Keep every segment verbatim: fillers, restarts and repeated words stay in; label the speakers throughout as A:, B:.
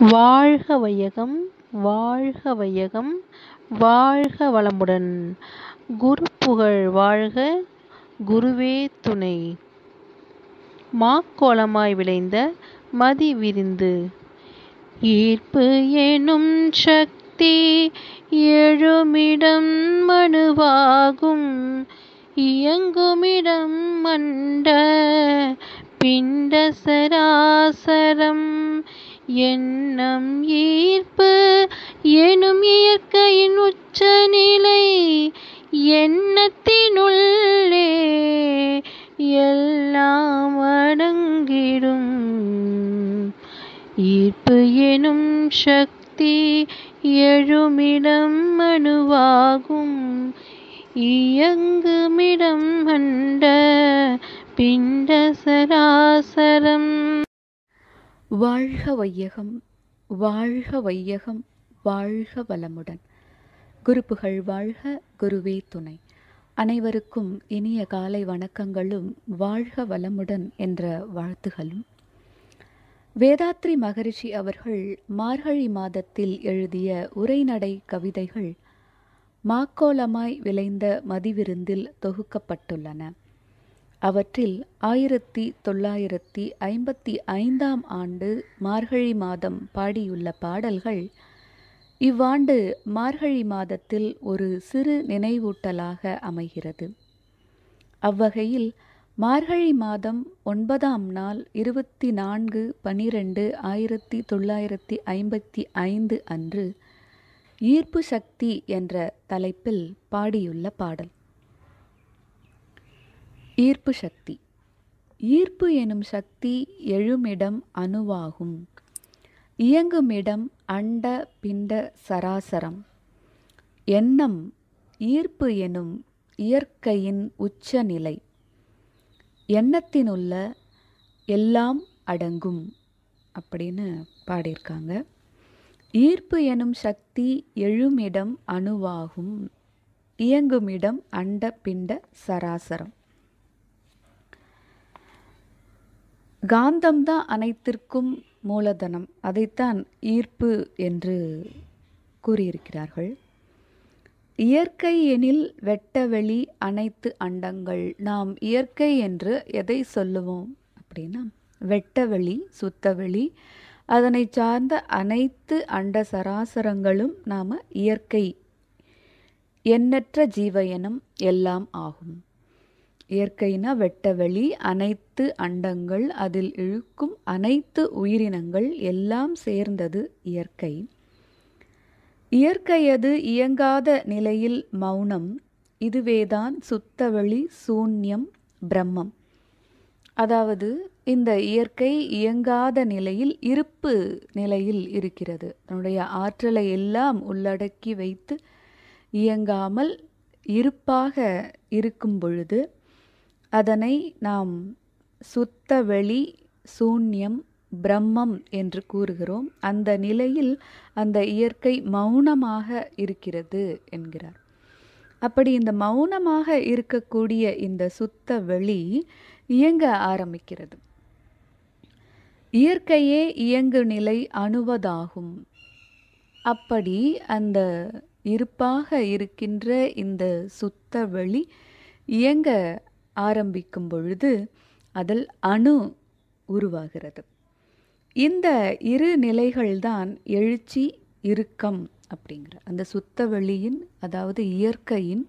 A: வாழ்க வையகம் வாழ்க வையகம் வாழ்க வளமுடன். குரு புகழ் வாழ்க, குருவே துணை. மாக்கோலமாய் விளைந்த மதி விரிந்து ஈர்ப்பு எனும் சக்தி எழுமிடம் மணுவாகும் இயங்குமிடம் மண்ட பிண்ட சராசரம் எண்ணம் ஈர்ப்பு எனும் இயற்கையின் உச்சநிலை எண்ணத்தினுள்ளே எல்லாம் அடங்கிடும். ஈர்ப்பு எனும் சக்தி எழுமிடம் மணுவாகும் இயங்குமிடம் அண்ட பிண்ட சராசரம்.
B: வாழ்க வையகம் வாழ்க வையகம் வாழ்க வளமுடன். குருப்புகழ் வாழ்க, குருவே துணை. அனைவருக்கும் இனிய காலை வணக்கங்களும் வாழ்க வளமுடன் என்ற வாழ்த்துகளும். வேதாத்ரி மகரிஷி அவர்கள் மார்கழி மாதத்தில் எழுதிய உரைநடை கவிதைகள் மாக்கோலமாய் விளைந்த மதிவிருந்தில் தொகுக்கப்பட்டுள்ளன. அவற்றில் ஆயிரத்தி தொள்ளாயிரத்தி ஐம்பத்தி ஐந்தாம் ஆண்டு மார்கழி மாதம் பாடியுள்ள பாடல்கள் இவ்வாண்டு மார்கழி மாதத்தில் ஒரு சிறு நினைவூட்டலாக அமைகிறது. அவ்வகையில் மார்கழி மாதம் ஒன்பதாம் நாள் இருபத்தி நான்கு பனிரெண்டு ஆயிரத்தி தொள்ளாயிரத்தி ஐம்பத்தி ஐந்து அன்று ஈர்ப்பு சக்தி என்ற தலைப்பில் பாடியுள்ள பாடல். ஈர்ப்பு சக்தி. ஈர்ப்பு எனும் சக்தி எழுமிடம் அணுவாகும் இயங்குமிடம் அண்ட பிண்ட சராசரம். எண்ணம் ஈர்ப்பு எனும் இயற்கையின் உச்சநிலை எண்ணத்தினுள்ள எல்லாம் அடங்கும் அப்படின்னு பாடியிருக்காங்க. ஈர்ப்பு எனும் சக்தி எழுமிடம் அணுவாகும் இயங்குமிடம் அண்ட பிண்ட சராசரம். காந்தம்தான் அனைத்திற்கும் மூலதனம், அதைத்தான் ஈர்ப்பு என்று கூறியிருக்கிறார்கள். இயற்கை எனில் வெட்டவெளி அனைத்து அண்டங்கள். நாம் இயற்கை என்று எதை சொல்லுவோம் அப்படின்னா வெட்டவெளி, சுத்தவெளி, அதனை சார்ந்த அனைத்து அண்ட சராசரங்களும் நாம் இயற்கை, எண்ணற்ற ஜீவயனம் எல்லாம் ஆகும். இயற்கைனா வெட்டவெளி, அனைத்து அண்டங்கள், அதில் இழுக்கும் அனைத்து உயிரினங்கள் எல்லாம் சேர்ந்தது இயற்கை. இயற்கையது இயங்காத நிலையில் மௌனம், இதுவேதான் சுத்தவெளி சூன்யம் பிரம்மம். அதாவது இந்த இயற்கை இயங்காத நிலையில் இருப்பு நிலையில் இருக்கிறது. தன்னுடைய ஆற்றலை எல்லாம் உள்ளடக்கி வைத்து இயங்காமல் இருப்பாக இருக்கும் பொழுது அதனை நாம் சுத்த வெளி சூன்யம் பிரம்மம் என்று கூறுகிறோம். அந்த நிலையில் அந்த இயற்கை மௌனமாக இருக்கிறது என்கிறார். அப்படி இந்த மௌனமாக இருக்கக்கூடிய இந்த சுத்த வெளி இயங்க ஆரம்பிக்கிறது. இயற்கையே இயங்கு நிலை அணுவதாகும். அப்படி அந்த இருப்பாக இருக்கின்ற இந்த சுத்த வெளி இயங்க ஆரம்பிக்கும் பொழுது அதில் அணு உருவாகிறது. இந்த இரு நிலைகள்தான் எழுச்சி இறுக்கம் அப்படிங்கிற அந்த சுத்த வெளியின், அதாவது இயற்கையின்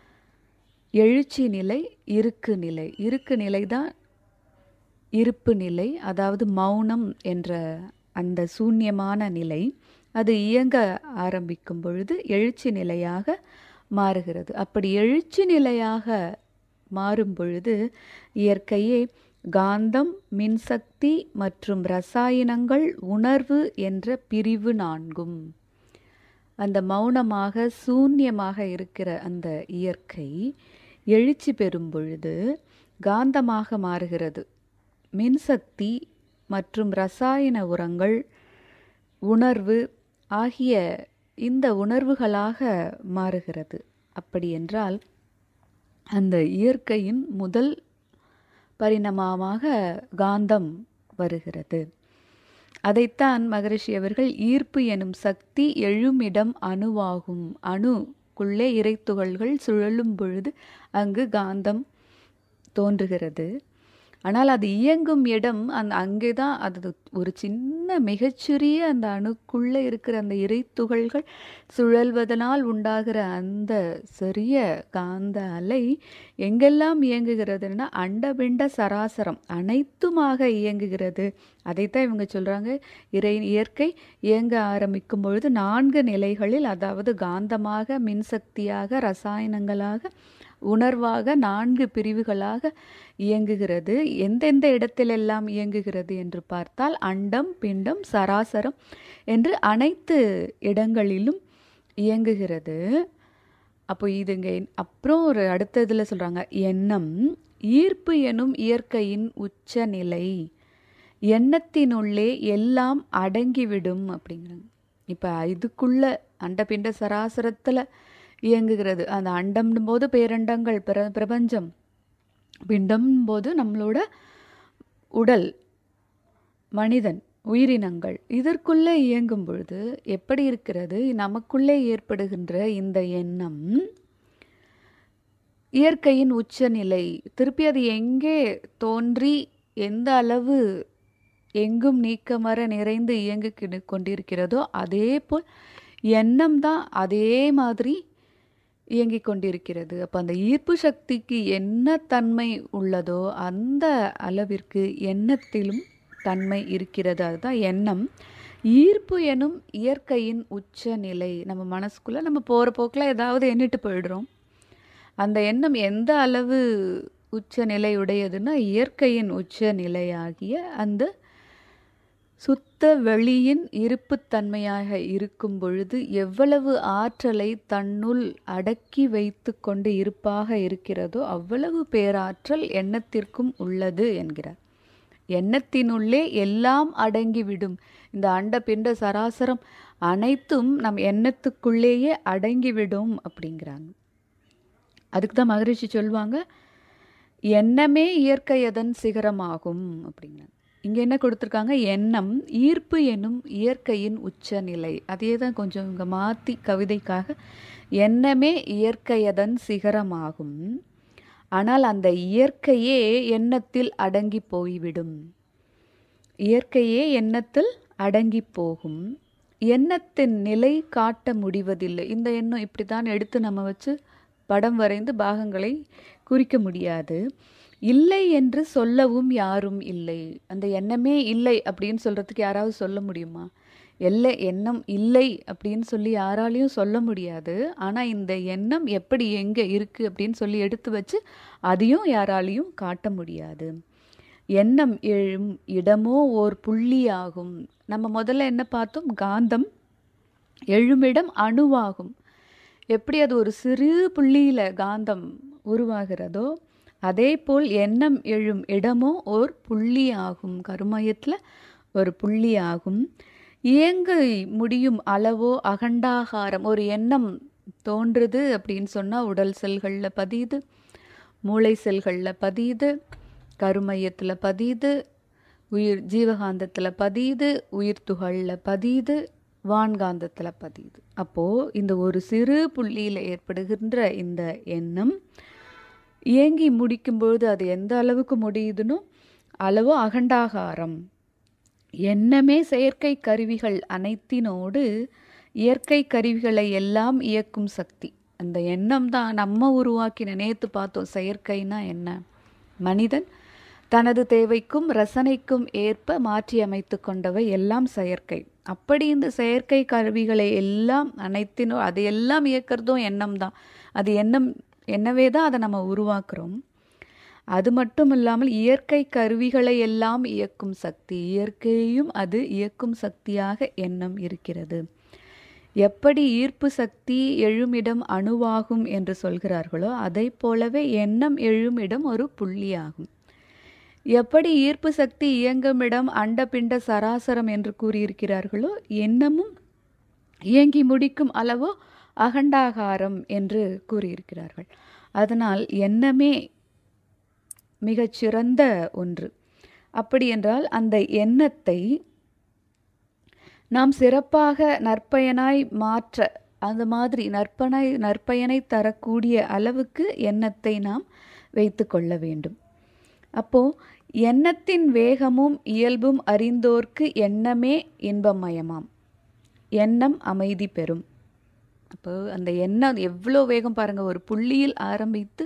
B: எழுச்சி நிலை, இருக்கு நிலை. இருக்கு நிலை தான் இருப்பு நிலை, அதாவது மௌனம் என்ற அந்த சூன்யமான நிலை. அது இயங்க ஆரம்பிக்கும் பொழுது எழுச்சி நிலையாக மாறுகிறது. அப்படி எழுச்சி நிலையாக மாறும் பொழுது இயற்கையே காந்தம், மின்சக்தி மற்றும் ரசாயனங்கள், உணர்வு என்ற பிரிவு நான்கும். அந்த மௌனமாக சூன்யமாக இருக்கிற அந்த இயற்கை எழுச்சி பெறும் பொழுது காந்தமாக மாறுகிறது. மின்சக்தி மற்றும் ரசாயன உரங்கள், உணர்வு ஆகிய இந்த உணர்வுகளாக மாறுகிறது. அப்படி என்றால் அந்த இயற்கையின் முதல் பரிணாமமாக காந்தம் வருகிறது. அதைத்தான் மகரிஷி அவர்கள் ஈர்ப்பு எனும் சக்தி எழுமிடம் அணுவாகும். அணுக்குள்ளே இறைத்துகள்கள் சுழலும் பொழுது அங்கு காந்தம் தோன்றுகிறது. ஆனால் அது இயங்கும் இடம் அந்த அங்கே தான் அது ஒரு சின்ன மிகச்சிறிய அந்த அணுக்குள்ளே இருக்கிற அந்த இறைத்துகள்கள் சுழல்வதனால் உண்டாகிற அந்த சிறிய காந்த அலை எங்கெல்லாம் இயங்குகிறதுனா அண்டபிண்ட சராசரம் அனைத்துமாக இயங்குகிறது. அதைத்தான் இவங்க சொல்கிறாங்க, இறை இயற்கை இயங்க ஆரம்பிக்கும் பொழுது நான்கு நிலைகளில், அதாவது காந்தமாக, மின்சக்தியாக, ரசாயனங்களாக, உணர்வாக நான்கு பிரிவுகளாக இயங்குகிறது. எந்தெந்த இடத்திலெல்லாம் இயங்குகிறது என்று பார்த்தால் அண்டம், பிண்டம், சராசரம் என்று அனைத்து இடங்களிலும் இயங்குகிறது. அப்போ இதுங்க அப்புறம் ஒரு அடுத்த இதில் சொல்கிறாங்க, எண்ணம் ஈர்ப்பு எனும் இயற்கையின் உச்ச நிலை, எண்ணத்தினுள்ளே எல்லாம் அடங்கிவிடும் அப்படிங்கிறாங்க. இப்போ இதுக்குள்ள அண்டபிண்ட சராசரத்தில் இயங்குகிறது. அந்த அண்டம்னும் போது பேரண்டங்கள், பிர பிரபஞ்சம், பிண்டம் போது நம்மளோட உடல், மனிதன், உயிரினங்கள் இதற்குள்ளே இயங்கும் பொழுது எப்படி இருக்கிறது, நமக்குள்ளே ஏற்படுகின்ற இந்த எண்ணம் இயற்கையின் உச்சநிலை. திருப்பி அது எங்கே தோன்றி எந்த அளவு எங்கும் நீக்கமர நிறைந்து இயங்கி கொண்டிருக்கிறதோ அதே போல் எண்ணம் தான் அதே மாதிரி இயங்கிக் கொண்டிருக்கிறது. அப்போ அந்த ஈர்ப்பு சக்திக்கு என்ன தன்மை உள்ளதோ அந்த அளவிற்கு எண்ணத்திலும் தன்மை இருக்கிறது. அதுதான் எண்ணம் ஈர்ப்பு எனும் இயற்கையின் உச்ச நிலை. நம்ம மனசுக்குள்ளே நம்ம போகிற போக்கில் ஏதாவது எண்ணிட்டு போயிடுறோம். அந்த எண்ணம் எந்த அளவு உச்ச நிலை உடையதுன்னா இயற்கையின் உச்ச நிலையாகிய அந்த சுத்த வெளியின் இருப்புத்தன்மையாக இருக்கும் பொழுது எவ்வளவு ஆற்றலை தன்னுள் அடக்கி வைத்து கொண்டு இருப்பாக இருக்கிறதோ அவ்வளவு பேராற்றல் எண்ணத்திற்கும் உள்ளது என்கிறார். எண்ணத்தினுள்ளே எல்லாம் அடங்கிவிடும். இந்த அண்ட பிண்ட சராசரம் அனைத்தும் நம் எண்ணத்துக்குள்ளேயே அடங்கிவிடும் அப்படிங்கிறாங்க. அதுக்கு தான் மகரிஷி சொல்லுவாங்க, எண்ணமே இயற்கையதன் சிகரமாகும் அப்படிங்கிறாங்க. இங்கே என்ன கொடுத்துருக்காங்க, எண்ணம் ஈர்ப்பு என்னும் இயற்கையின் உச்ச நிலை. அதே தான் கொஞ்சம் இங்கே மாற்றி கவிதைக்காக, எண்ணமே இயற்கையதன் சிகரமாகும், ஆனால் அந்த இயற்கையே எண்ணத்தில் அடங்கி போய்விடும். இயற்கையே எண்ணத்தில் அடங்கி போகும். எண்ணத்தின் நிலை காட்ட முடிவதில்லை. இந்த எண்ணம் இப்படி தான் எடுத்து நம்ம வச்சு படம் வரைந்து பாகங்களை குறிக்க முடியாது. இல்லை என்று சொல்லவும் யாரும் இல்லை. அந்த எண்ணமே இல்லை அப்படின்னு சொல்கிறதுக்கு யாராவது சொல்ல முடியுமா? எல்லை எண்ணம் இல்லை அப்படின்னு சொல்லி யாராலையும் சொல்ல முடியாது. ஆனால் இந்த எண்ணம் எப்படி எங்கே இருக்குது அப்படின்னு சொல்லி எடுத்து வச்சு அதையும் யாராலையும் காட்ட முடியாது. எண்ணம் எழும் இடமோ ஓர் புள்ளியாகும். நம்ம முதல்ல என்ன பார்த்தோம், காந்தம் எழுமிடம் அணுவாகும். எப்படி அது ஒரு சிறு புள்ளியில் காந்தம் உருவாகிறதோ அதே போல் எண்ணம் எழும் இடமோ ஓர் புள்ளி ஆகும். கருமையத்தில் ஒரு புள்ளி ஆகும். இயங்க முடியும் அளவோ அகண்டாகாரம். ஒரு எண்ணம் தோன்றுது அப்படின்னு சொன்னால் உடல் செல்களில் பதியுது, மூளை செல்களில் பதியுது, கருமையத்தில் பதியுது, உயிர் ஜீவகாந்தத்தில் பதியுது, உயிர் துகளில் பதியுது, வான்காந்தத்தில் பதியுது. அப்போது இந்த ஒரு சிறு புள்ளியில் ஏற்படுகின்ற இந்த எண்ணம் இயங்கி முடிக்கும்பொழுது அது எந்த அளவுக்கு முடியுதுனோ அளவோ அகண்டாகாரம். எண்ணமே செயற்கை கருவிகள் அனைத்தினோடு இயற்கை கருவிகளை எல்லாம் இயக்கும் சக்தி. அந்த எண்ணம் தான் நம்ம உருவாக்கின. நேற்று பார்த்தோம் செயற்கைனா என்ன, மனிதன் தனது தேவைக்கும் ரசனைக்கும் ஏற்ப மாற்றி அமைத்து கொண்டவை எல்லாம் செயற்கை. அப்படி இந்த செயற்கை கருவிகளை எல்லாம் அனைத்தினோ அதையெல்லாம் இயக்கிறதும் எண்ணம் தான். அது எண்ணம் என்னவே தான் அதை நம்ம உருவாக்குறோம். அது மட்டும் இல்லாமல் இயற்கை கருவிகளை எல்லாம் இயக்கும் சக்தி, இயற்கையையும் அது இயக்கும் சக்தியாக எண்ணம் இருக்கிறது. எப்படி ஈர்ப்பு சக்தி எழுமிடம் அணுவாகும் என்று சொல்கிறார்களோ அதை போலவே எண்ணம் எழுமிடம் ஒரு புள்ளியாகும். எப்படி ஈர்ப்பு சக்தி இயங்குமிடம் அண்டபிண்ட சராசரம் என்று கூறியிருக்கிறார்களோ எண்ணமும் இயங்கி முடிக்கும் அளவோ அகண்டாகாரம் என்று கூறியிருக்கிறார்கள். அதனால் எண்ணமே மிகச்சிறந்த ஒன்று. அப்படி என்றால் அந்த எண்ணத்தை நாம் சிறப்பாக நற்பயனாய் மாற்ற, அந்த மாதிரி நற்பனை நற்பயனை தரக்கூடிய அளவுக்கு எண்ணத்தை நாம் வைத்து கொள்ள வேண்டும். அப்போது எண்ணத்தின் வேகமும் இயல்பும் அறிந்தோர்க்கு எண்ணமே இன்பமயமாம். எண்ணம் அமைதி பெறும். அப்போ அந்த எண்ணம் எவ்வளோ வேகம் பாருங்கள். ஒரு புள்ளியில் ஆரம்பித்து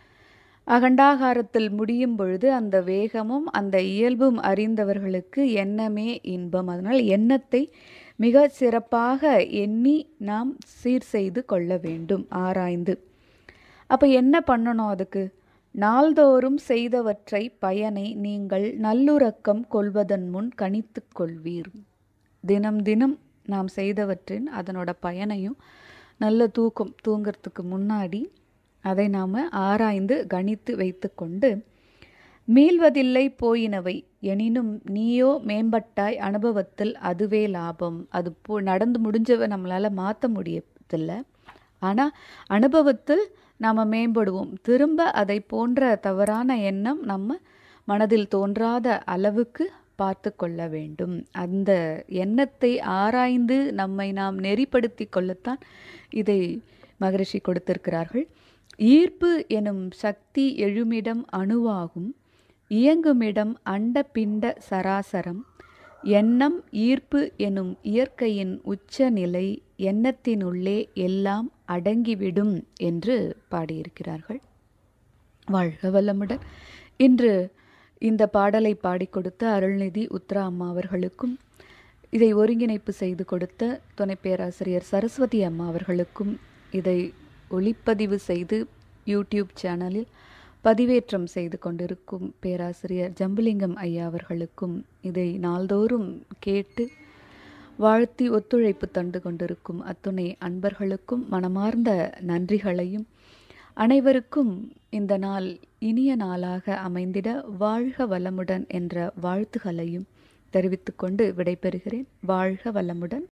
B: அகண்டாகாரத்தில் முடியும் பொழுது அந்த வேகமும் அந்த இயல்பும் அறிந்தவர்களுக்கு எண்ணமே இன்பம். அதனால் எண்ணத்தை மிக சிறப்பாக எண்ணி நாம் சீர் செய்து கொள்ள வேண்டும், ஆராய்ந்து. அப்போ என்ன பண்ணணும்? அதுக்கு நாள்தோறும் செய்தவற்றை பயனை நீங்கள் நல்லுறக்கம் கொள்வதன் முன் கணித்து கொள்வீர். தினம் தினம் நாம் செய்தவற்றின் அதனோட பயனையும் நல்ல தூக்கம் தூங்கிறதுக்கு முன்னாடி அதை நாம் ஆராய்ந்து கணித்து வைத்து கொண்டு, மீள்வதில்லை போயினவை எனினும் நீயோ மேம்பட்டாய் அனுபவத்தில் அதுவே லாபம். அது போ நடந்து முடிஞ்சவை நம்மளால் மாற்ற முடியதில்லை, ஆனால் அனுபவத்தில் நாம் மேம்படுவோம். திரும்ப அதை போன்ற தவறான எண்ணம் நம்ம மனதில் தோன்றாத அளவுக்கு பார்த்து கொள்ள வேண்டும். அந்த எண்ணத்தை ஆராய்ந்து நம்மை நாம் நெறிப்படுத்தி கொள்ளத்தான் இதை மகரிஷி கொடுத்திருக்கிறார்கள். ஈர்ப்பு எனும் சக்தி எழுமிடம் அணுவாகும், இயங்குமிடம் அண்ட பிண்ட சராசரம். எண்ணம் ஈர்ப்பு எனும் இயற்கையின் உச்ச நிலை, எண்ணத்தினுள்ளே எல்லாம் அடங்கிவிடும் என்று பாடியிருக்கிறார்கள். வாழ்க வளமுடன். இன்று இந்த பாடலை பாடி கொடுத்த அருள்நிதி உத்ரா அம்மா அவர்களுக்கும், இதை ஒருங்கிணைப்பு செய்து கொடுத்த துணை பேராசிரியர் சரஸ்வதி அம்மா அவர்களுக்கும், இதை ஒளிப்பதிவு செய்து யூடியூப் சேனலில் பதிவேற்றம் செய்து கொண்டிருக்கும் பேராசிரியர் ஜம்புலிங்கம் ஐயா அவர்களுக்கும், இதை நாள்தோறும் கேட்டு வாழ்த்தி ஒத்துழைப்பு தந்து கொண்டிருக்கும் அத்துணை அன்பர்களுக்கும் மனமார்ந்த நன்றிகளையும், அனைவருக்கும் இந்த நாள் இனிய நாளாக அமைந்திட வாழ்க வளமுடன் என்ற வாழ்த்துகளையும் தெரிவித்துக்கொண்டு விடைபெறுகிறேன். வாழ்க வளமுடன்.